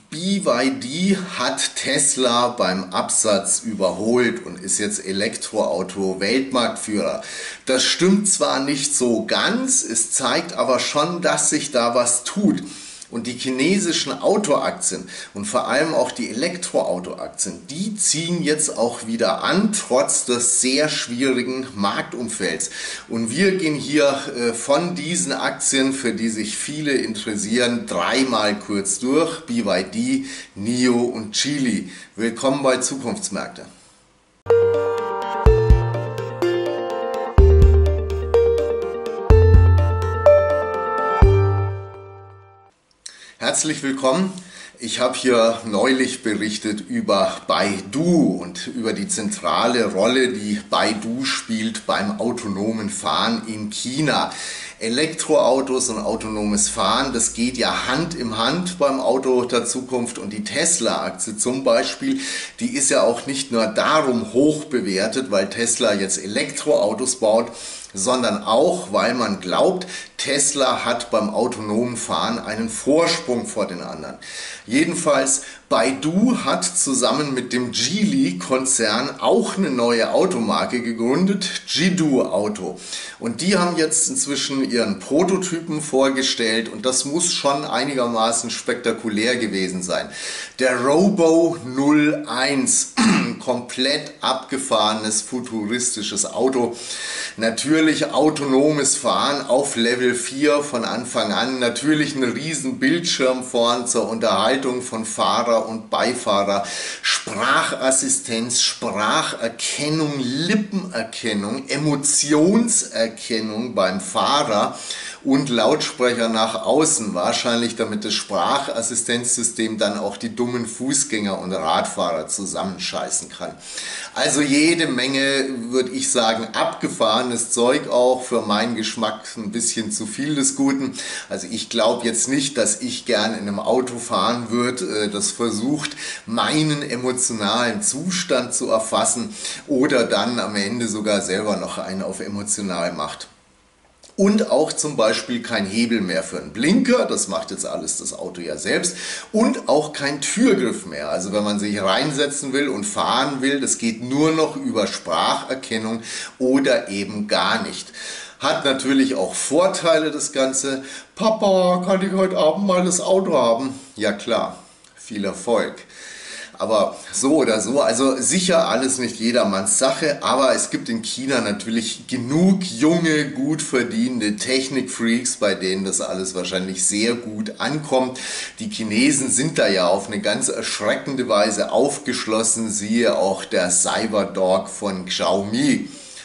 BYD hat Tesla beim Absatz überholt und ist jetzt Elektroauto-Weltmarktführer. Das stimmt zwar nicht so ganz, es zeigt aber schon, dass sich da was tut. Und die chinesischen Autoaktien und vor allem auch die Elektroautoaktien, die ziehen jetzt auch wieder an, trotz des sehr schwierigen Marktumfelds. Und wir gehen hier von diesen Aktien, für die sich viele interessieren, dreimal kurz durch: BYD, NIO und Geely. Willkommen bei Zukunftsmärkte. Herzlich willkommen. Ich habe hier neulich berichtet über Baidu und über die zentrale Rolle, die Baidu spielt beim autonomen Fahren in China. Elektroautos und autonomes Fahren, das geht ja Hand in Hand beim Auto der Zukunft, und die Tesla-Aktie zum Beispiel, die ist ja auch nicht nur darum hoch bewertet, weil Tesla jetzt Elektroautos baut, sondern auch, weil man glaubt, Tesla hat beim autonomen Fahren einen Vorsprung vor den anderen. Jedenfalls, Baidu hat zusammen mit dem Geely-Konzern auch eine neue Automarke gegründet, Jidu Auto. Und die haben jetzt inzwischen ihren Prototypen vorgestellt, und das muss schon einigermaßen spektakulär gewesen sein. Der Robo 01, komplett abgefahrenes, futuristisches Auto. Natürlich autonomes Fahren auf Level 4 von Anfang an. Natürlich ein riesen Bildschirm vorn zur Unterhaltung von Fahrer und Beifahrer. Sprachassistenz, Spracherkennung, Lippenerkennung, Emotionserkennung beim Fahrer und Lautsprecher nach außen. Wahrscheinlich, damit das Sprachassistenzsystem dann auch die dummen Fußgänger und Radfahrer zusammenscheißen kann. Also jede Menge, würde ich sagen, abgefahrenes Zeug, auch für meinen Geschmack ein bisschen zu viel des Guten. Also ich glaube jetzt nicht, dass ich gern in einem Auto fahren würde, das versucht, meinen emotionalen Zustand zu erfassen oder dann am Ende sogar selber noch einen auf emotional macht. Und auch zum Beispiel kein Hebel mehr für einen Blinker, das macht jetzt alles das Auto ja selbst. Und auch kein Türgriff mehr. Also wenn man sich reinsetzen will und fahren will, das geht nur noch über Spracherkennung oder eben gar nicht. Hat natürlich auch Vorteile, das Ganze. Papa, kann ich heute Abend mal das Auto haben? Ja klar, viel Erfolg. Aber so oder so, also sicher alles nicht jedermanns Sache, aber es gibt in China natürlich genug junge, gut verdienende Technikfreaks, bei denen das alles wahrscheinlich sehr gut ankommt. Die Chinesen sind da ja auf eine ganz erschreckende Weise aufgeschlossen, siehe auch der Cyberdog von Xiaomi.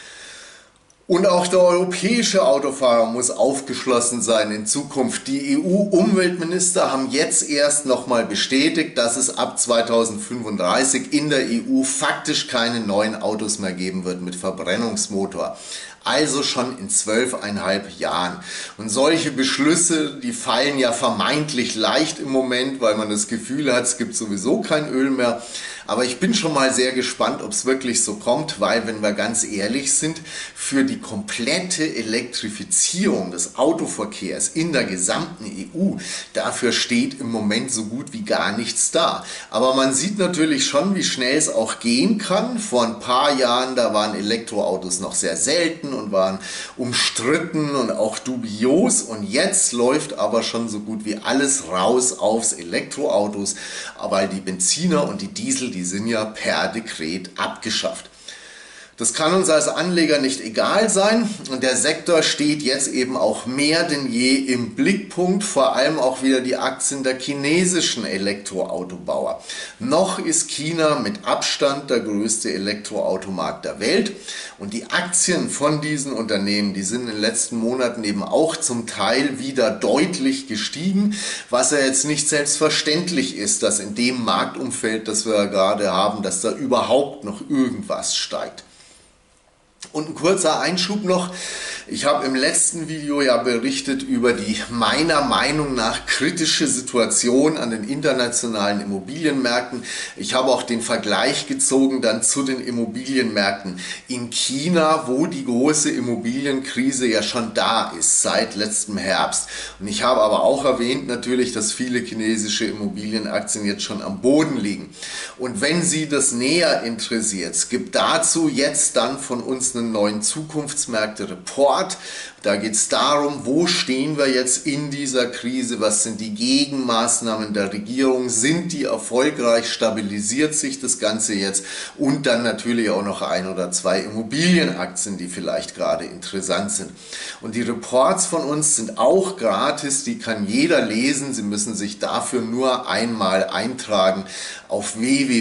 Und auch der europäische Autofahrer muss aufgeschlossen sein in Zukunft. Die EU-Umweltminister haben jetzt erst nochmal bestätigt, dass es ab 2035 in der EU faktisch keine neuen Autos mehr geben wird mit Verbrennungsmotor. Also schon in 12,5 Jahren. Und solche Beschlüsse, die fallen ja vermeintlich leicht im Moment, weil man das Gefühl hat, es gibt sowieso kein Öl mehr. Aber ich bin schon mal sehr gespannt, ob es wirklich so kommt, weil, wenn wir ganz ehrlich sind, für die komplette Elektrifizierung des Autoverkehrs in der gesamten EU, dafür steht im Moment so gut wie gar nichts da. Aber man sieht natürlich schon, wie schnell es auch gehen kann. Vor ein paar Jahren, da waren Elektroautos noch sehr selten und waren umstritten und auch dubios, und jetzt läuft aber schon so gut wie alles raus aufs Elektroautos, weil die Benziner und die Diesel, die sind ja per Dekret abgeschafft. Das kann uns als Anleger nicht egal sein, und der Sektor steht jetzt eben auch mehr denn je im Blickpunkt, vor allem auch wieder die Aktien der chinesischen Elektroautobauer. Noch ist China mit Abstand der größte Elektroautomarkt der Welt, und die Aktien von diesen Unternehmen, die sind in den letzten Monaten eben auch zum Teil wieder deutlich gestiegen, was ja jetzt nicht selbstverständlich ist, dass in dem Marktumfeld, das wir gerade haben, dass da überhaupt noch irgendwas steigt. Und ein kurzer Einschub noch. Ich habe im letzten Video ja berichtet über die meiner Meinung nach kritische Situation an den internationalen Immobilienmärkten. Ich habe auch den Vergleich gezogen dann zu den Immobilienmärkten in China, wo die große Immobilienkrise ja schon da ist seit letztem Herbst. Und ich habe aber auch erwähnt natürlich, dass viele chinesische Immobilienaktien jetzt schon am Boden liegen. Und wenn Sie das näher interessiert, es gibt dazu jetzt dann von uns einen neuen Zukunftsmärkte-Report. Da geht es darum, wo stehen wir jetzt in dieser Krise, was sind die Gegenmaßnahmen der Regierung, sind die erfolgreich, stabilisiert sich das Ganze jetzt und dann natürlich auch noch ein oder zwei Immobilienaktien, die vielleicht gerade interessant sind. Und die Reports von uns sind auch gratis, die kann jeder lesen, Sie müssen sich dafür nur einmal eintragen auf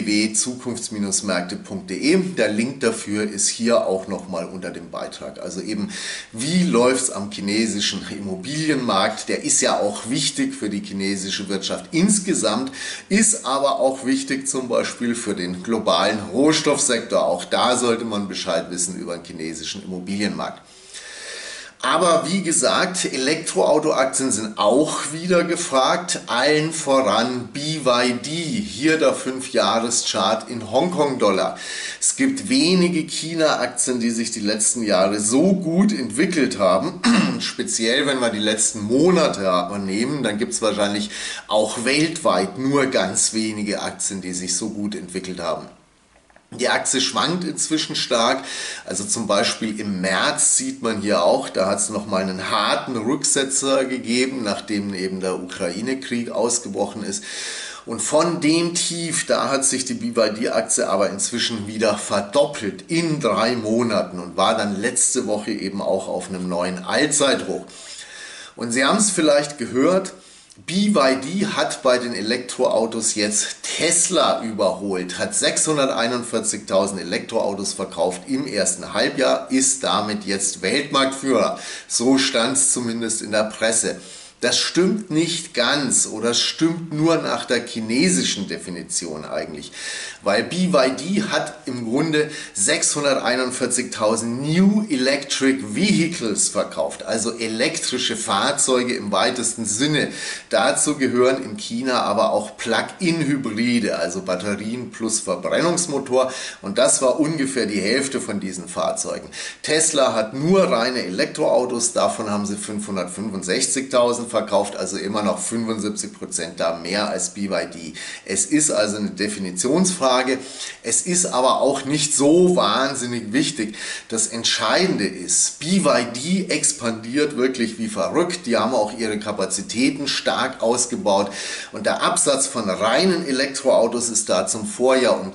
www.zukunfts-märkte.de. Der Link dafür ist hier auch nochmal unter dem Beitrag. Also eben, wie läuft es am chinesischen Immobilienmarkt? Der ist ja auch wichtig für die chinesische Wirtschaft insgesamt, ist aber auch wichtig zum Beispiel für den globalen Rohstoffsektor. Auch da sollte man Bescheid wissen über den chinesischen Immobilienmarkt. Aber wie gesagt, Elektroautoaktien sind auch wieder gefragt, allen voran BYD, hier der 5-Jahres-Chart in Hongkong-Dollar. Es gibt wenige China-Aktien, die sich die letzten Jahre so gut entwickelt haben, speziell wenn wir die letzten Monate nehmen, dann gibt es wahrscheinlich auch weltweit nur ganz wenige Aktien, die sich so gut entwickelt haben. Die Aktie schwankt inzwischen stark, also zum Beispiel im März sieht man hier auch, da hat es nochmal einen harten Rücksetzer gegeben, nachdem eben der Ukraine-Krieg ausgebrochen ist. Und von dem Tief, da hat sich die BYD-Aktie aber inzwischen wieder verdoppelt in 3 Monaten und war dann letzte Woche eben auch auf einem neuen Allzeithoch. Und Sie haben es vielleicht gehört, BYD hat bei den Elektroautos jetzt Tesla überholt, hat 641.000 Elektroautos verkauft im ersten Halbjahr, ist damit jetzt Weltmarktführer. So stand es zumindest in der Presse. Das stimmt nicht ganz oder stimmt nur nach der chinesischen Definition eigentlich, weil BYD hat im Grunde 641.000 New Electric Vehicles verkauft, also elektrische Fahrzeuge im weitesten Sinne. Dazu gehören in China aber auch Plug-in-Hybride, also Batterien plus Verbrennungsmotor, und das war ungefähr die Hälfte von diesen Fahrzeugen. Tesla hat nur reine Elektroautos, davon haben sie 565.000 verkauft, also immer noch 75% da mehr als BYD. Es ist also eine Definitionsfrage, es ist aber auch nicht so wahnsinnig wichtig. Das Entscheidende ist, BYD expandiert wirklich wie verrückt, die haben auch ihre Kapazitäten stark ausgebaut und der Absatz von reinen Elektroautos ist da zum Vorjahr um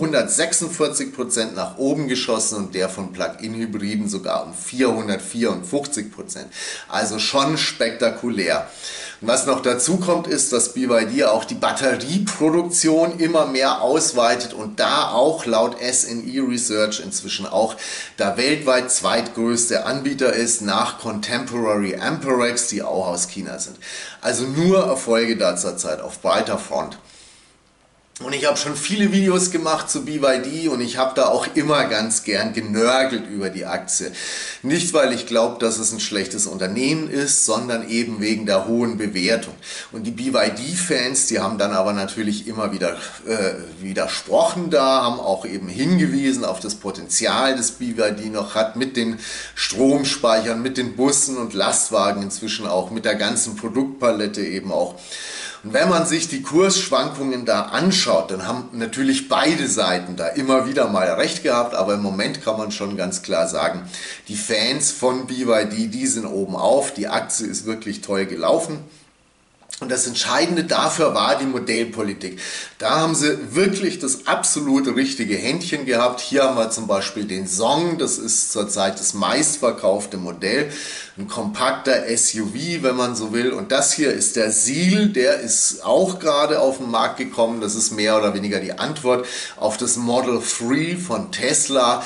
246% nach oben geschossen und der von Plug-in-Hybriden sogar um 454%. Also schon spektakulär. Und was noch dazu kommt, ist, dass BYD auch die Batterieproduktion immer mehr ausweitet und da auch laut SNE Research inzwischen auch der weltweit zweitgrößte Anbieter ist nach Contemporary Amperex, die auch aus China sind. Also nur Erfolge da zurzeit auf breiter Front. Und ich habe schon viele Videos gemacht zu BYD und ich habe da auch immer ganz gern genörgelt über die Aktie. Nicht, weil ich glaube, dass es ein schlechtes Unternehmen ist, sondern eben wegen der hohen Bewertung. Und die BYD-Fans, die haben dann aber natürlich immer wieder widersprochen da, haben auch eben hingewiesen auf das Potenzial, das BYD noch hat mit den Stromspeichern, mit den Bussen und Lastwagen inzwischen auch, mit der ganzen Produktpalette eben auch. Und wenn man sich die Kursschwankungen da anschaut, dann haben natürlich beide Seiten da immer wieder mal recht gehabt, aber im Moment kann man schon ganz klar sagen, die Fans von BYD, die sind oben auf, die Aktie ist wirklich toll gelaufen. Und das Entscheidende dafür war die Modellpolitik. Da haben sie wirklich das absolut richtige Händchen gehabt. Hier haben wir zum Beispiel den Song, das ist zurzeit das meistverkaufte Modell. Ein kompakter SUV, wenn man so will. Und das hier ist der Seal, der ist auch gerade auf den Markt gekommen. Das ist mehr oder weniger die Antwort auf das Model 3 von Tesla.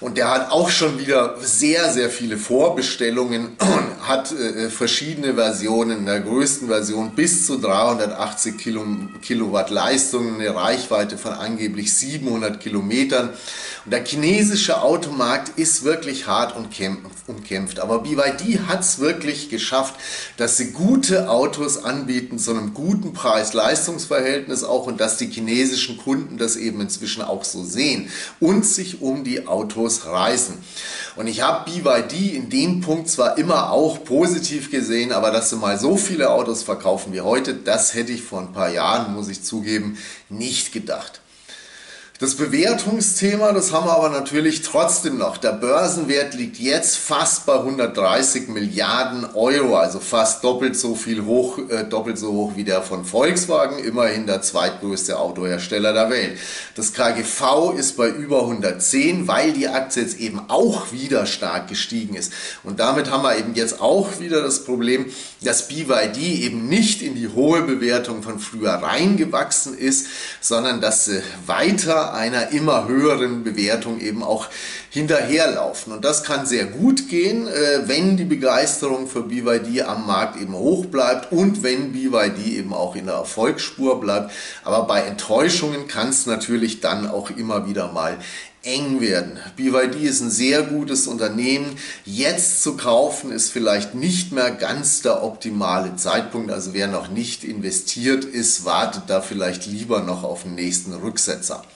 Und der hat auch schon wieder sehr, sehr viele Vorbestellungen und hat verschiedene Versionen, in der größten Version bis zu 380 Kilowatt Leistung, eine Reichweite von angeblich 700 Kilometern. Und der chinesische Automarkt ist wirklich hart umkämpft. Aber BYD hat es wirklich geschafft, dass sie gute Autos anbieten zu einem guten Preis-Leistungs-Verhältnis auch und dass die chinesischen Kunden das eben inzwischen auch so sehen und sich um die Autos reißen. Und ich habe BYD in dem Punkt zwar immer auch positiv gesehen, aber dass sie mal so viele Autos verkaufen wie heute, das hätte ich vor ein paar Jahren, muss ich zugeben, nicht gedacht. Das Bewertungsthema, das haben wir aber natürlich trotzdem noch. Der Börsenwert liegt jetzt fast bei 130 Milliarden Euro, also fast doppelt so hoch wie der von Volkswagen, immerhin der zweitgrößte Autohersteller der Welt. Das KGV ist bei über 110, weil die Aktie jetzt eben auch wieder stark gestiegen ist. Und damit haben wir eben jetzt auch wieder das Problem, dass BYD eben nicht in die hohe Bewertung von früher reingewachsen ist, sondern dass sie weiter einer immer höheren Bewertung eben auch hinterherlaufen. Und das kann sehr gut gehen, wenn die Begeisterung für BYD am Markt eben hoch bleibt und wenn BYD eben auch in der Erfolgsspur bleibt. Aber bei Enttäuschungen kann es natürlich dann auch immer wieder mal eng werden. BYD ist ein sehr gutes Unternehmen. Jetzt zu kaufen ist vielleicht nicht mehr ganz der optimale Zeitpunkt. Also wer noch nicht investiert ist, wartet da vielleicht lieber noch auf den nächsten Rücksetzer.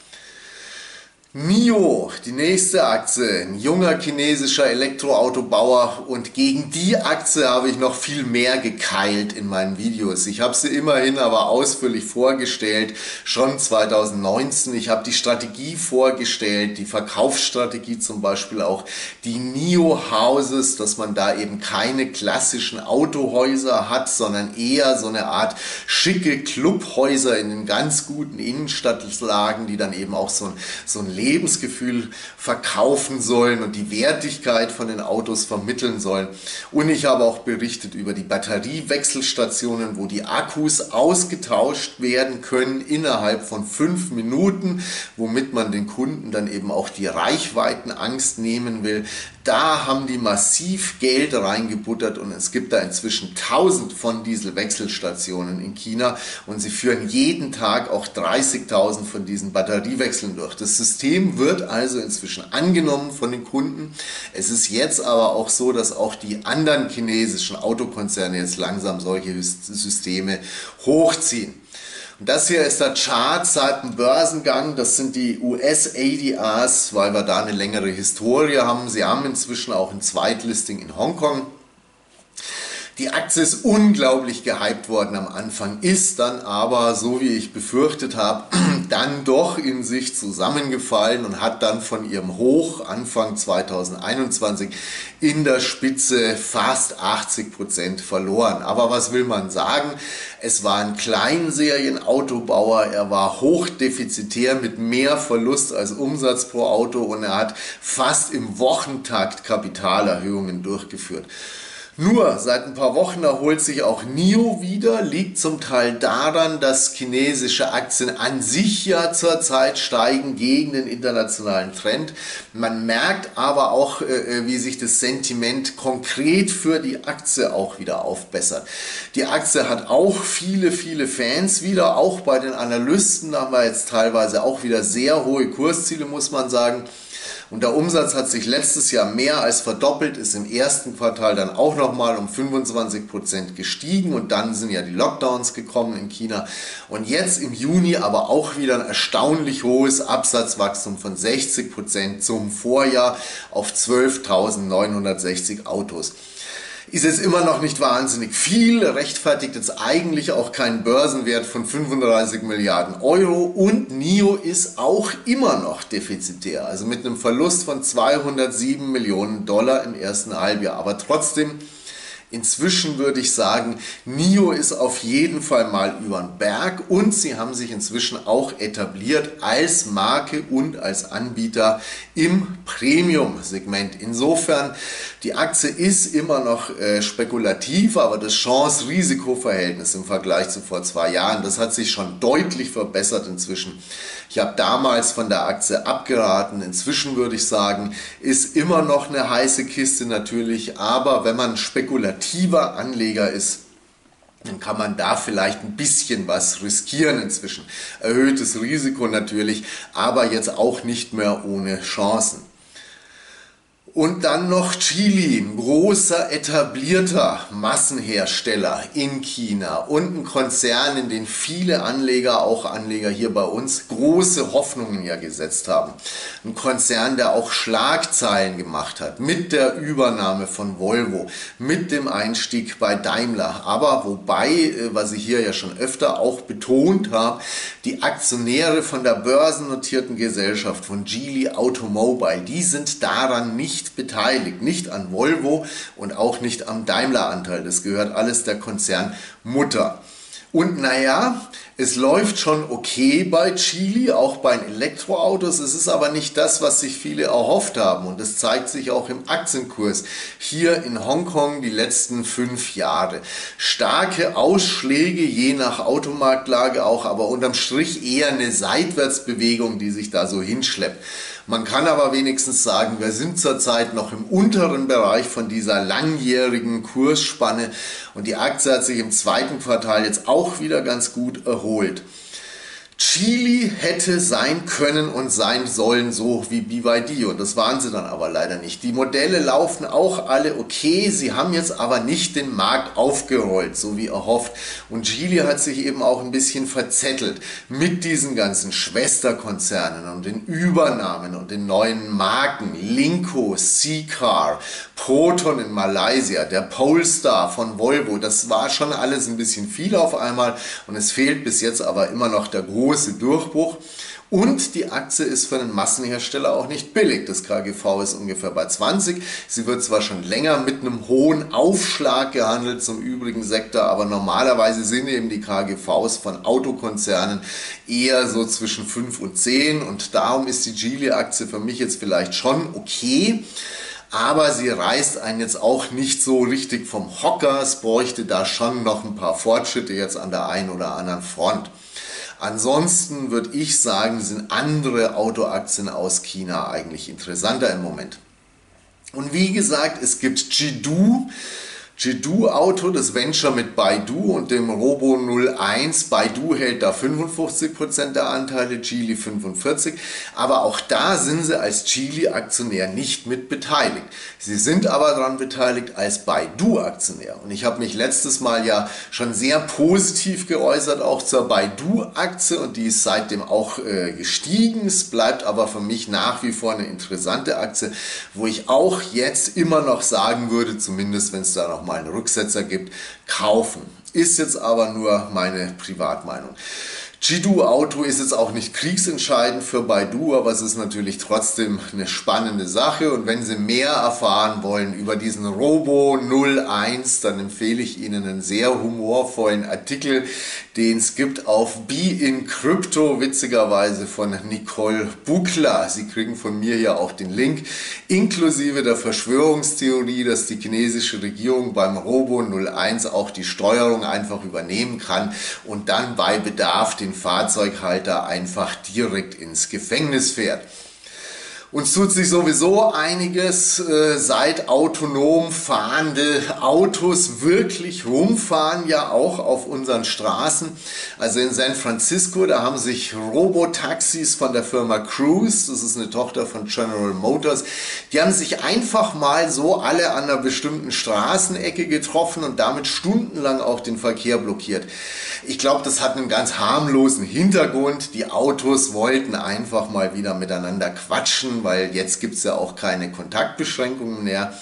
NIO, die nächste Aktie, ein junger chinesischer Elektroautobauer, und gegen die Aktie habe ich noch viel mehr gekeilt in meinen Videos. Ich habe sie immerhin aber ausführlich vorgestellt, schon 2019. Ich habe die Strategie vorgestellt, die Verkaufsstrategie zum Beispiel auch, die NIO Houses, dass man da eben keine klassischen Autohäuser hat, sondern eher so eine Art schicke Clubhäuser in den ganz guten Innenstadtlagen, die dann eben auch so ein Lebensgefühl verkaufen sollen und die Wertigkeit von den Autos vermitteln sollen. Und ich habe auch berichtet über die Batteriewechselstationen, wo die Akkus ausgetauscht werden können innerhalb von 5 Minuten, womit man den Kunden dann eben auch die Reichweitenangst nehmen will. Da haben die massiv Geld reingebuttert und es gibt da inzwischen 1000 von Dieselwechselstationen in China und sie führen jeden Tag auch 30.000 von diesen Batteriewechseln durch. Das System wird also inzwischen angenommen von den Kunden. Es ist jetzt aber auch so, dass auch die anderen chinesischen Autokonzerne jetzt langsam solche Systeme hochziehen. Und das hier ist der Chart seit dem Börsengang, das sind die US-ADRs, weil wir da eine längere Historie haben. Sie haben inzwischen auch ein Zweitlisting in Hongkong. Die Aktie ist unglaublich gehypt worden am Anfang, ist dann aber, so wie ich befürchtet habe, dann doch in sich zusammengefallen und hat dann von ihrem Hoch Anfang 2021 in der Spitze fast 80% verloren. Aber was will man sagen? Es war ein Kleinserienautobauer, er war hochdefizitär mit mehr Verlust als Umsatz pro Auto und er hat fast im Wochentakt Kapitalerhöhungen durchgeführt. Nur seit ein paar Wochen erholt sich auch NIO wieder, liegt zum Teil daran, dass chinesische Aktien an sich ja zurzeit steigen gegen den internationalen Trend. Man merkt aber auch, wie sich das Sentiment konkret für die Aktie auch wieder aufbessert. Die Aktie hat auch viele Fans wieder, auch bei den Analysten haben wir jetzt teilweise auch wieder sehr hohe Kursziele, muss man sagen. Und der Umsatz hat sich letztes Jahr mehr als verdoppelt, ist im ersten Quartal dann auch nochmal um 25% gestiegen und dann sind ja die Lockdowns gekommen in China. Und jetzt im Juni aber auch wieder ein erstaunlich hohes Absatzwachstum von 60% zum Vorjahr auf 12.960 Autos. Ist jetzt immer noch nicht wahnsinnig viel, rechtfertigt jetzt eigentlich auch keinen Börsenwert von 35 Milliarden Euro und NIO ist auch immer noch defizitär, also mit einem Verlust von 207 Millionen Dollar im ersten Halbjahr. Aber trotzdem Inzwischen würde ich sagen, NIO ist auf jeden Fall mal über den Berg und sie haben sich inzwischen auch etabliert als Marke und als Anbieter im Premium-Segment. Insofern, die Aktie ist immer noch spekulativ, aber das Chance-Risiko-Verhältnis im Vergleich zu vor 2 Jahren, das hat sich schon deutlich verbessert inzwischen. Ich habe damals von der Aktie abgeraten. Inzwischen würde ich sagen, ist immer noch eine heiße Kiste natürlich, aber wenn man spekulativer Anleger ist, dann kann man da vielleicht ein bisschen was riskieren inzwischen. Erhöhtes Risiko natürlich, aber jetzt auch nicht mehr ohne Chancen. Und dann noch Geely, ein großer etablierter Massenhersteller in China und ein Konzern, in den viele Anleger, auch Anleger hier bei uns, große Hoffnungen ja gesetzt haben. Ein Konzern, der auch Schlagzeilen gemacht hat mit der Übernahme von Volvo, mit dem Einstieg bei Daimler. Aber wobei, was ich hier ja schon öfter auch betont habe, die Aktionäre von der börsennotierten Gesellschaft von Geely Automobile, die sind daran nicht beteiligt, nicht an Volvo und auch nicht am Daimler-Anteil. Das gehört alles der Konzernmutter. Und naja, es läuft schon okay bei Geely, auch bei den Elektroautos. Es ist aber nicht das, was sich viele erhofft haben. Und das zeigt sich auch im Aktienkurs hier in Hongkong die letzten 5 Jahre. Starke Ausschläge, je nach Automarktlage auch, aber unterm Strich eher eine Seitwärtsbewegung, die sich da so hinschleppt. Man kann aber wenigstens sagen, wir sind zurzeit noch im unteren Bereich von dieser langjährigen Kursspanne und die Aktie hat sich im 2. Quartal jetzt auch wieder ganz gut erholt. Geely hätte sein können und sein sollen so wie BYD und das waren sie dann aber leider nicht. Die Modelle laufen auch alle okay, sie haben jetzt aber nicht den Markt aufgerollt, so wie erhofft. Und Geely hat sich eben auch ein bisschen verzettelt mit diesen ganzen Schwesterkonzernen und den Übernahmen und den neuen Marken. Linko, C-Car, Proton in Malaysia, der Polestar von Volvo, das war schon alles ein bisschen viel auf einmal und es fehlt bis jetzt aber immer noch der große Durchbruch. Und die Aktie ist für einen Massenhersteller auch nicht billig. Das KGV ist ungefähr bei 20. Sie wird zwar schon länger mit einem hohen Aufschlag gehandelt zum übrigen Sektor, aber normalerweise sind eben die KGVs von Autokonzernen eher so zwischen 5 und 10. Und darum ist die Geely-Aktie für mich jetzt vielleicht schon okay. Aber sie reißt einen jetzt auch nicht so richtig vom Hocker. Es bräuchte da schon noch ein paar Fortschritte jetzt an der einen oder anderen Front. Ansonsten würde ich sagen, sind andere Autoaktien aus China eigentlich interessanter im Moment. Und wie gesagt, es gibt Jidu Auto, das Venture mit Baidu und dem Robo 01. Baidu hält da 55% der Anteile, Geely 45%. Aber auch da sind sie als Geely-Aktionär nicht mit beteiligt. Sie sind aber daran beteiligt als Baidu-Aktionär. Und ich habe mich letztes Mal ja schon sehr positiv geäußert, auch zur Baidu-Aktie. Und die ist seitdem auch gestiegen. Es bleibt aber für mich nach wie vor eine interessante Aktie, wo ich auch jetzt immer noch sagen würde, zumindest wenn es da noch mal einen Rücksetzer gibt, kaufen. Ist jetzt aber nur meine Privatmeinung. Jidu Auto ist jetzt auch nicht kriegsentscheidend für Baidu, aber es ist natürlich trotzdem eine spannende Sache und wenn Sie mehr erfahren wollen über diesen Robo 01, dann empfehle ich Ihnen einen sehr humorvollen Artikel, den es gibt auf Be in Crypto, witzigerweise von Nicole Buckler. Sie kriegen von mir ja auch den Link, inklusive der Verschwörungstheorie, dass die chinesische Regierung beim Robo 01 auch die Steuerung einfach übernehmen kann und dann bei Bedarf den Fahrzeughalter einfach direkt ins Gefängnis fährt. Uns tut sich sowieso einiges, seit autonom fahrende Autos wirklich rumfahren, ja auch auf unseren Straßen. Also in San Francisco, da haben sich Robotaxis von der Firma Cruise, das ist eine Tochter von General Motors, die haben sich einfach mal so alle an einer bestimmten Straßenecke getroffen und damit stundenlang auch den Verkehr blockiert. Ich glaube, das hat einen ganz harmlosen Hintergrund. Die Autos wollten einfach mal wieder miteinander quatschen, weil jetzt gibt es ja auch keine Kontaktbeschränkungen mehr.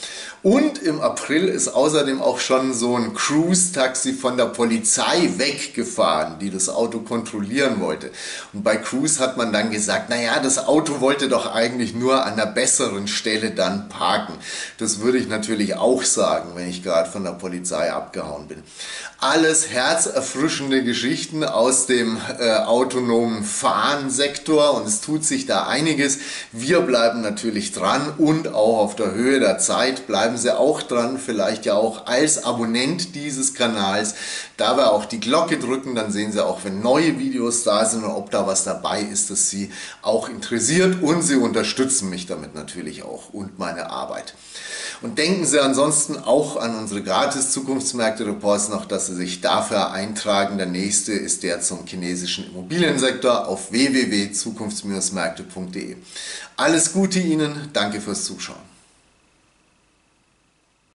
Und im April ist außerdem auch schon so ein Cruise-Taxi von der Polizei weggefahren, die das Auto kontrollieren wollte. Und bei Cruise hat man dann gesagt, naja, das Auto wollte doch eigentlich nur an einer besseren Stelle dann parken. Das würde ich natürlich auch sagen, wenn ich gerade von der Polizei abgehauen bin. Alles herzerfrischende Geschichten aus dem autonomen Fahren-Sektor und es tut sich da einiges. Wir bleiben natürlich dran und auch auf der Höhe der Zeit. Bleiben Sie auch dran, vielleicht ja auch als Abonnent dieses Kanals. Dabei auch die Glocke drücken, dann sehen Sie auch, wenn neue Videos da sind und ob da was dabei ist, das Sie auch interessiert und Sie unterstützen mich damit natürlich auch und meine Arbeit. Und denken Sie ansonsten auch an unsere gratis Zukunftsmärkte-Reports noch, dass Sie sich dafür eintragen. Der nächste ist der zum chinesischen Immobiliensektor auf www.zukunfts-märkte.de. Alles Gute Ihnen, danke fürs Zuschauen.